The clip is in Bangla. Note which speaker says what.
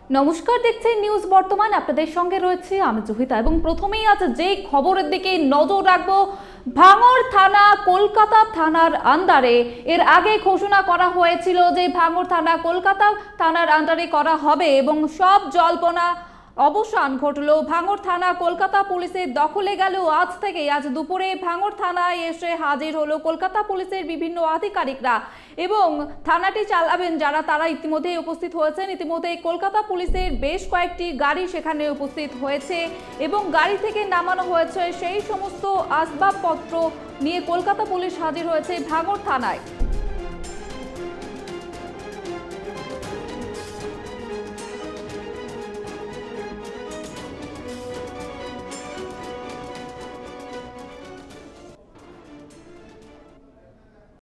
Speaker 1: নমস্কার, দেখছেন নিউজ বর্তমান। আপনাদের সঙ্গে রয়েছে আমি জহিতা এবং প্রথমেই আজ যে খবরের দিকে নজর রাখবো, ভাঙড় থানা কলকাতা থানার আন্ডারে এর আগে ঘোষণা করা হয়েছিল যে ভাঙড় থানা কলকাতা থানার আন্ডারে করা হবে এবং সব জল্পনা অবসান ঘটলো। ভাঙড় থানা কলকাতা পুলিশের দখলে গেল। আজ দুপুরে ভাঙড় থানায় এসে হাজির হলো কলকাতা পুলিশের বিভিন্ন আধিকারিকরা এবং থানাটি চালাবেন যারা, তারা ইতিমধ্যে উপস্থিত হয়েছেন। ইতিমধ্যে কলকাতা পুলিশের বেশ কয়েকটি গাড়ি সেখানে উপস্থিত হয়েছে এবং গাড়ি থেকে নামানো হয়েছে সেই সমস্ত আসবাবপত্র নিয়ে কলকাতা পুলিশ হাজির হয়েছে ভাঙড় থানায়।